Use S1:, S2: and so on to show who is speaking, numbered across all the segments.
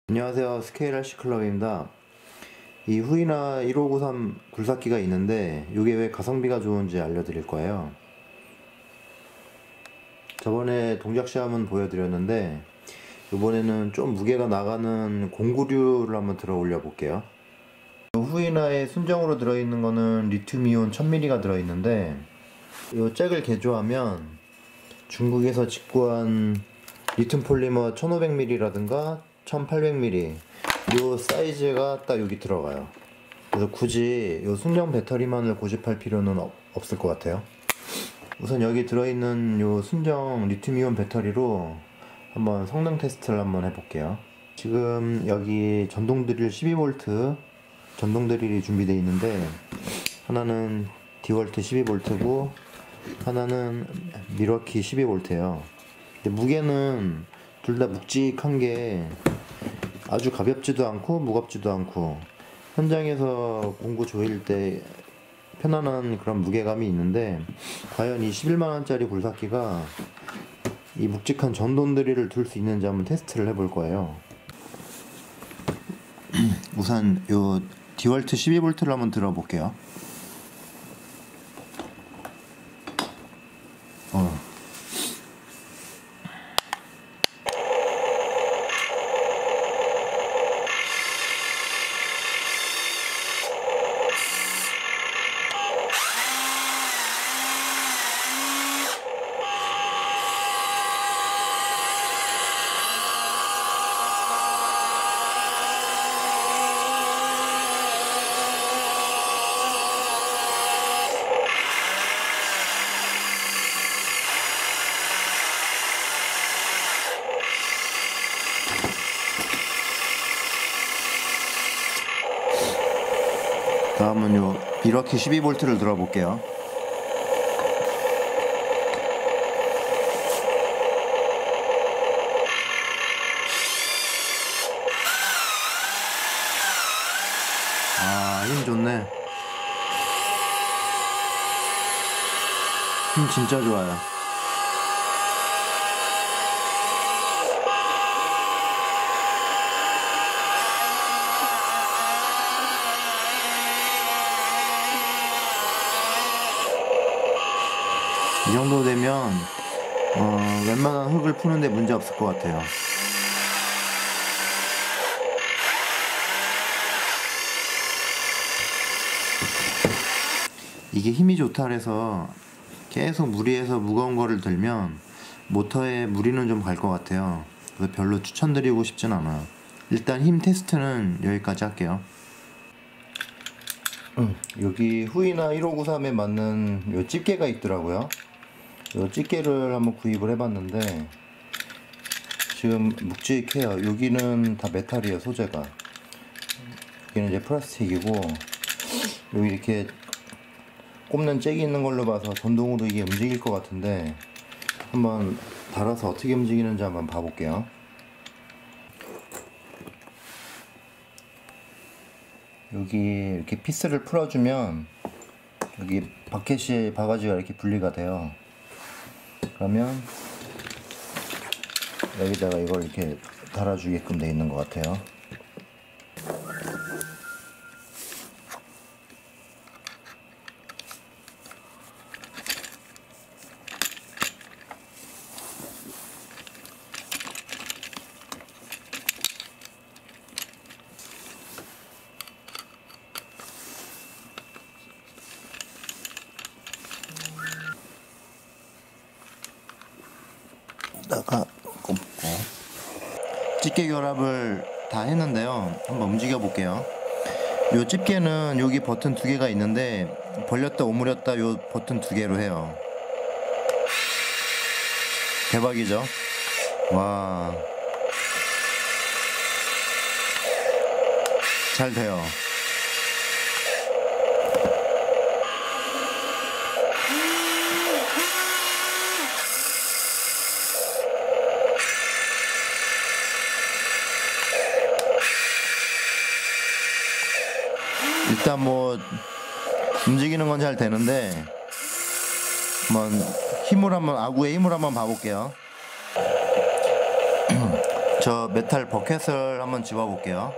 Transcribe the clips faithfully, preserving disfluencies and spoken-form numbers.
S1: 안녕하세요. 스케일 알씨 클럽입니다. 이 후이나 일오구삼 굴삭기가 있는데 이게 왜 가성비가 좋은지 알려드릴 거예요. 저번에 동작 시험은 보여드렸는데 이번에는 좀 무게가 나가는 공구류를 한번 들어 올려 볼게요. 후이나에 순정으로 들어있는 거는 리튬이온 천 밀리리터가 들어있는데 이 잭을 개조하면 중국에서 직구한 리튬 폴리머 천오백 밀리리터라든가 천팔백 밀리리터 요 사이즈가 딱 여기 들어가요. 그래서 굳이 요 순정 배터리만을 고집할 필요는 없, 없을 것 같아요. 우선 여기 들어있는 요 순정 리튬이온 배터리로 한번 성능 테스트를 한번 해볼게요. 지금 여기 전동 드릴 십이 볼트 전동 드릴이 준비되어 있는데 하나는 디월트 십이 볼트고 하나는 미러키 십이 볼트예요. 근데 무게는 둘 다 묵직한 게 아주 가볍지도 않고 무겁지도 않고 현장에서 공구 조일 때 편안한 그런 무게감이 있는데 과연 이 십일만 원짜리 굴삭기가 이 묵직한 전동 드릴을 둘 수 있는지 한번 테스트를 해볼 거예요. 우선 요 디월트 십이 볼트를 한번 들어볼게요. 어. 다음은 요 미러키 십이 볼트를 들어볼게요. 아, 힘 좋네. 힘 진짜 좋아요. 이 정도 되면 어, 웬만한 흙을 푸는데 문제 없을 것 같아요. 이게 힘이 좋다 그래서 계속 무리해서 무거운 거를 들면 모터에 무리는 좀 갈 것 같아요. 그래서 별로 추천드리고 싶진 않아요. 일단 힘 테스트는 여기까지 할게요. 음, 여기 후이나 일오구삼에 맞는 요 집게가 있더라고요. 요 집게를 한번 구입을 해봤는데 지금 묵직해요. 여기는 다 메탈이에요, 소재가. 여기는 이제 플라스틱이고 여기 이렇게 꼽는 잭이 있는 걸로 봐서 전동으로 이게 움직일 것 같은데 한번 달아서 어떻게 움직이는지 한번 봐볼게요. 여기 이렇게 피스를 풀어주면 여기 바켓이 바가지가 이렇게 분리가 돼요. 그러면 여기다가 이걸 이렇게 달아주게끔 돼 있는 것 같아요. 다가 꼽고 집게 결합을 다 했는데요. 한번 움직여 볼게요. 요 집게는 여기 버튼 두 개가 있는데 벌렸다 오므렸다 요 버튼 두 개로 해요. 대박이죠? 와, 잘 돼요. 일단 뭐 움직이는 건 잘 되는데 한번 힘을 한번 아구의 힘을 한번 봐볼게요. 저 메탈 버켓을 한번 집어 볼게요.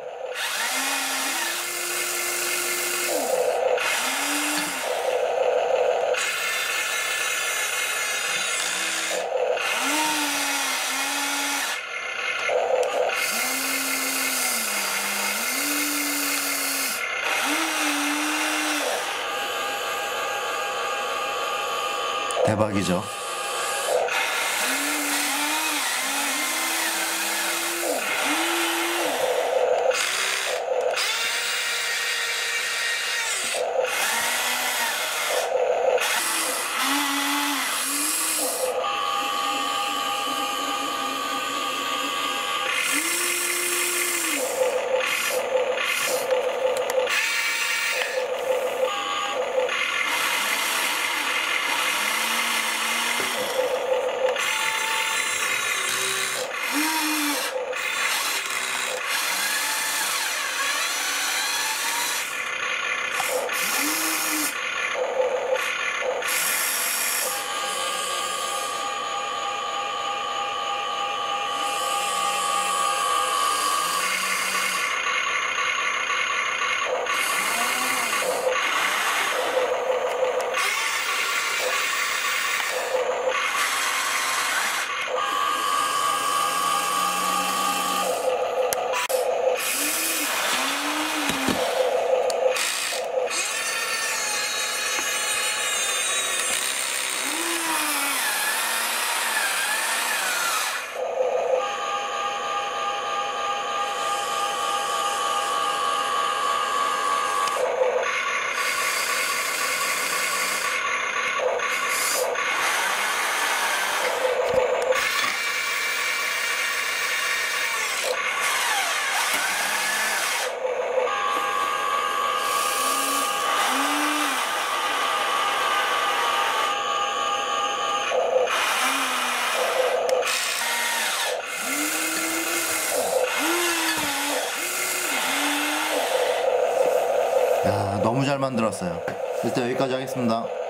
S1: 대박이죠. 야, 너무 잘 만들었어요. 일단 여기까지 하겠습니다.